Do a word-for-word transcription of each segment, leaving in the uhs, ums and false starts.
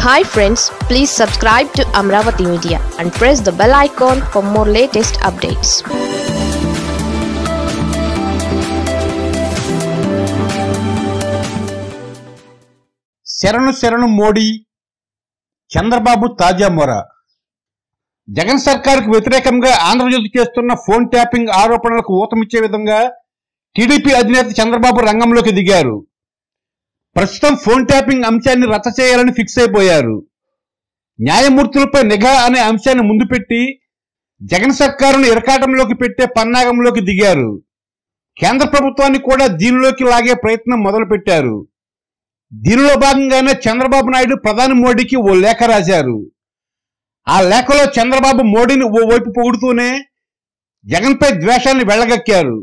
Hi friends, please subscribe to Amaravathi Media and press the bell icon for more latest updates. శరణు శరణు మోడీ చంద్రబాబు తాజా మొర. జగన్ సర్కారుకు వ్యతిరేకంగా ఆంధ్రజ్యోతి చేస్తున్న ఫోన్ ట్యాపింగ్ ఆరోపణలకు ఊతమిచ్చే విధంగా టీడీపీ అధినేత చంద్రబాబు రంగంలోకి దిగారు. ప్రస్తుతం ఫోన్ ట్యాపింగ్ అంశాన్ని రద్దు చేయాలని ఫిక్స్ అయిపోయారు. న్యాయమూర్తులపై నిఘా అనే అంశాన్ని ముందు పెట్టి జగన్ సర్కారును ఇరకాటంలోకి పెట్టే పన్నాగంలోకి దిగారు. కేంద్ర ప్రభుత్వాన్ని కూడా దీనిలోకి లాగే ప్రయత్నం మొదలుపెట్టారు. దీనిలో భాగంగానే చంద్రబాబు నాయుడు ప్రధాని మోడీకి ఓ లేఖ రాశారు. ఆ లేఖలో చంద్రబాబు మోడీని ఓ వైపు పొగుడుతూనే జగన్పై ద్వేషాన్ని వెళ్లగక్కారు.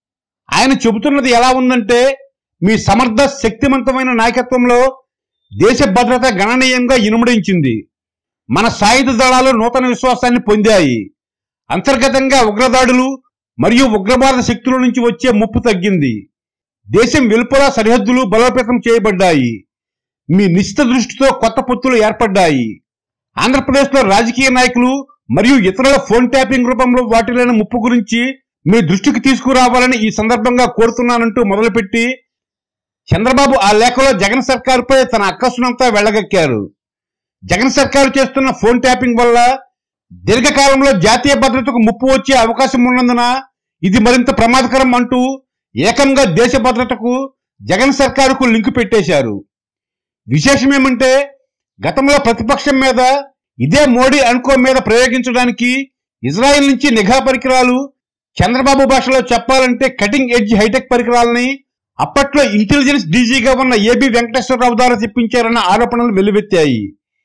ఆయన చెబుతున్నది ఎలా ఉందంటే, మీ సమర్థ శక్తివంతమైన నాయకత్వంలో దేశ భద్రత గణనీయంగా ఇనుమడించింది. మన సాయుధ దళాలు నూతన విశ్వాసాన్ని పొందాయి. అంతర్గతంగా ఉగ్రదాడులు మరియు ఉగ్రవాద శక్తుల నుంచి వచ్చే ముప్పు తగ్గింది. దేశం వెలుపల సరిహద్దులు బలోపేతం చేయబడ్డాయి. మీ నిశ్చిత దృష్టితో కొత్త పొత్తులు ఏర్పడ్డాయి. ఆంధ్రప్రదేశ్లో రాజకీయ నాయకులు మరియు ఇతరుల ఫోన్ ట్యాపింగ్ రూపంలో వాటిల్లిన ముప్పు గురించి మీ దృష్టికి తీసుకురావాలని ఈ సందర్భంగా కోరుతున్నానంటూ మొదలుపెట్టి చంద్రబాబు ఆ లేఖలో జగన్ సర్కారుపై తన అక్కసునంతా వెళ్లగక్కారు. జగన్ సర్కారు చేస్తున్న ఫోన్ ట్యాపింగ్ వల్ల దీర్ఘకాలంలో జాతీయ భద్రతకు ముప్పు వచ్చే అవకాశం ఉన్నందున ఇది మరింత ప్రమాదకరం అంటూ ఏకంగా దేశ భద్రతకు జగన్ సర్కారుకు లింకు పెట్టేశారు. విశేషమేమంటే, గతంలో ప్రతిపక్షం మీద ఇదే మోడీ అనుకో మీద ప్రయోగించడానికి ఇజ్రాయెల్ నుంచి నిఘా పరికరాలు, చంద్రబాబు భాషలో చెప్పాలంటే కటింగ్ ఎడ్జ్ హైటెక్ పరికరాలని అప్పట్లో ఇంటెలిజెన్స్ డీజీగా ఉన్న ఏబి వెంకటేశ్వరరావు ద్వారా తెప్పించారన్న ఆరోపణలు వెల్లువెత్తాయి.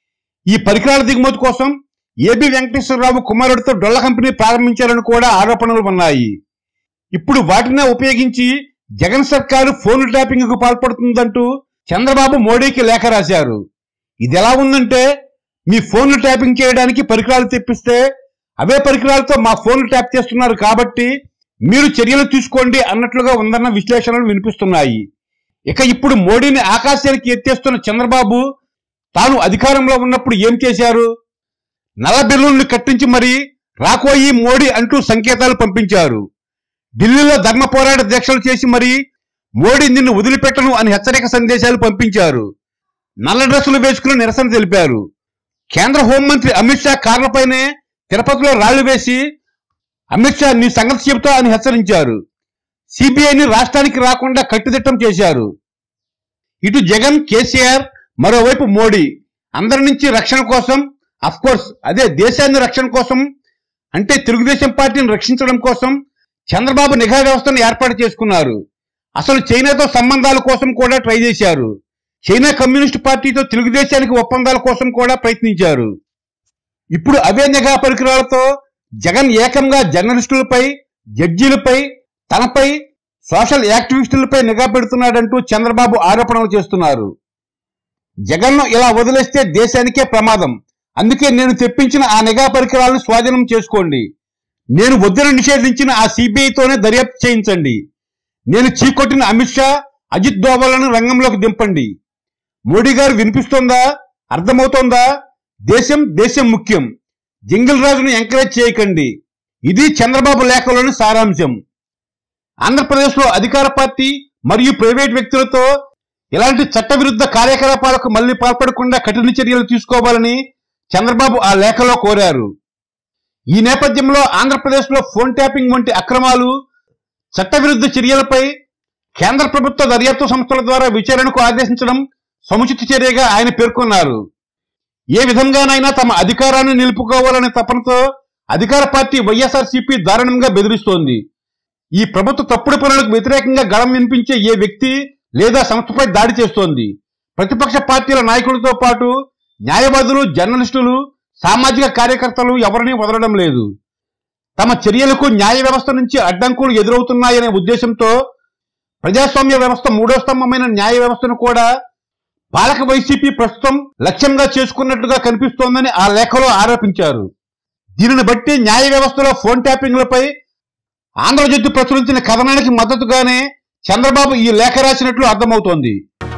ఈ పరికరాల దిగుమతి కోసం ఏబి వెంకటేశ్వరరావు కుమారుడితో డొల్ల కంపెనీ ప్రారంభించారని కూడా ఆరోపణలు ఉన్నాయి. ఇప్పుడు వాటినే ఉపయోగించి జగన్ సర్కారు ఫోన్ ట్యాపింగ్ కు పాల్పడుతుందంటూ చంద్రబాబు మోడీకి లేఖ రాశారు. ఇది ఎలా ఉందంటే, మీ ఫోన్లు ట్యాపింగ్ చేయడానికి పరికరాలు తెప్పిస్తే అవే పరికరాలతో మా ఫోన్లు ట్యాప్ చేస్తున్నారు కాబట్టి మీరు చర్యలు తీసుకోండి అన్నట్లుగా ఉందన్న విశ్లేషణలు వినిపిస్తున్నాయి. ఇక ఇప్పుడు మోడీని ఆకాశానికి ఎత్తేస్తున్న చంద్రబాబు తాను అధికారంలో ఉన్నప్పుడు ఏం చేశారు? నల్ల బెలూన్లు కట్టించి మరీ రాకోయి మోడీ అంటూ సంకేతాలు పంపించారు. ఢిల్లీలో ధర్మ పోరాట దీక్షలు చేసి మరీ మోడీ నిన్ను వదిలిపెట్టను అని హెచ్చరిక సందేశాలు పంపించారు. నల్ల డ్రెస్సులు వేసుకుని నిరసన తెలిపారు. కేంద్ర హోంమంత్రి అమిత్ షా కార్లపైనే తిరుపతిలో రాళ్లు వేసి అమిత్ షా నీ సంగతి చెబుతా అని హెచ్చరించారు. సిబిఐని రాష్ట్రానికి రాకుండా కట్టుదిట్టం చేశారు. ఇటు జగన్, కేసీఆర్, మరోవైపు మోడీ అందరి నుంచి రక్షణ కోసం, అఫ్ కోర్స్ అదే దేశాన్ని రక్షణ కోసం అంటే తెలుగుదేశం పార్టీని రక్షించడం కోసం చంద్రబాబు నిఘా వ్యవస్థను ఏర్పాటు చేసుకున్నారు. అసలు చైనాతో సంబంధాల కోసం కూడా ట్రై చేశారు. చైనా కమ్యూనిస్ట్ పార్టీతో తెలుగుదేశానికి ఒప్పందాల కోసం కూడా ప్రయత్నించారు. ఇప్పుడు అవే నిఘా పరికరాలతో జగన్ ఏకంగా జర్నలిస్టులపై, జడ్జీలపై, తనపై, సోషల్ యాక్టివిస్టులపై నిఘా పెడుతున్నాడంటూ చంద్రబాబు ఆరోపణలు చేస్తున్నారు. జగన్ను ఇలా వదిలేస్తే దేశానికే ప్రమాదం. అందుకే నేను తెప్పించిన ఆ నిఘా పరికరాలను స్వాధీనం చేసుకోండి. నేను వద్దని నిషేధించిన ఆ సిబిఐతోనే దర్యాప్తు చేయించండి. నేను చీకొట్టిన అమిత్ షా, అజిత్ దోవలను రంగంలోకి దింపండి. మోడీ గారు వినిపిస్తోందా? అర్థమవుతోందా? దేశం దేశం ముఖ్యం. జింగిల్ రాజును ఎంకరేజ్ చేయకండి. ఇది చంద్రబాబు లేఖలోని సారాంశం. ఆంధ్రప్రదేశ్లో అధికార పార్టీ మరియు ప్రైవేట్ వ్యక్తులతో ఇలాంటి చట్టవిరుద్ధ కార్యకలాపాలకు మళ్లీ పాల్పడకుండా కఠిన చర్యలు తీసుకోవాలని చంద్రబాబు ఆ లేఖలో కోరారు. ఈ నేపథ్యంలో ఆంధ్రప్రదేశ్లో ఫోన్ ట్యాపింగ్ వంటి అక్రమాలు, చట్టవిరుద్ధ చర్యలపై కేంద్ర ప్రభుత్వ దర్యాప్తు సంస్థల ద్వారా విచారణకు ఆదేశించడం సముచిత చర్యగా ఆయన పేర్కొన్నారు. ఏ విధంగానైనా తమ అధికారాన్ని నిలుపుకోవాలనే తపనతో అధికార పార్టీ వైఎస్ఆర్సీపీ దారుణంగా బెదిరిస్తోంది. ఈ ప్రభుత్వ తప్పుడు పనులకు వ్యతిరేకంగా గళం వినిపించే ఏ వ్యక్తి లేదా సంస్థపై దాడి చేస్తోంది. ప్రతిపక్ష పార్టీల నాయకులతో పాటు న్యాయవాదులు, జర్నలిస్టులు, సామాజిక కార్యకర్తలు ఎవరినీ వదలడం లేదు. తమ చర్యలకు న్యాయ వ్యవస్థ నుంచి అడ్డంకులు ఎదురవుతున్నాయనే ఉద్దేశంతో ప్రజాస్వామ్య వ్యవస్థ మూడో స్తంభమైన న్యాయ వ్యవస్థను కూడా పాలక వైసీపీ ప్రస్తుతం లక్ష్యంగా చేసుకున్నట్లుగా కనిపిస్తోందని ఆ లేఖలో ఆరోపించారు. దీనిని బట్టి న్యాయ వ్యవస్థలో ఫోన్ ట్యాపింగ్లపై ఆంధ్రజ్యోతి ప్రచురించిన కథనానికి మద్దతుగానే చంద్రబాబు ఈ లేఖ రాసినట్లు అర్థమవుతోంది.